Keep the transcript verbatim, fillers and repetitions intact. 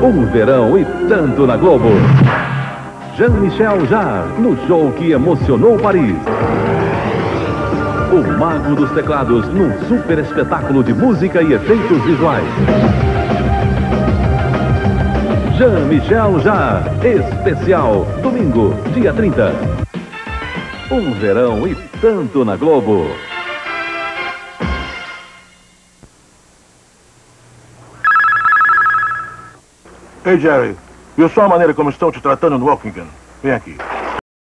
Um verão e tanto na Globo. Jean-Michel Jarre, no show que emocionou Paris. O mago dos teclados, num super espetáculo de música e efeitos visuais. Jean-Michel Jarre, especial, domingo, dia trinta. Um verão e tanto na Globo. Ei, Jerry, viu só a maneira como estão te tratando no Wokingham? Vem aqui.